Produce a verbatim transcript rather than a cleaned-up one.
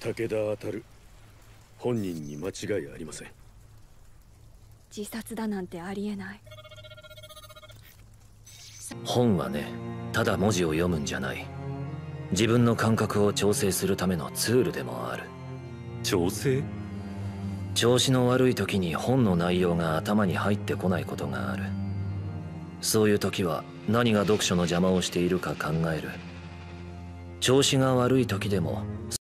武田あたる、本人に間違いありません。 自殺だなんてありえない。 本はね、ただ文字を読むんじゃない。自分の感覚を調整するためのツールでもある。 調整？ 調子の悪い時に本の内容が頭に入ってこないことがある。そういう時は何が読書の邪魔をしているか考える。調子が悪い時でも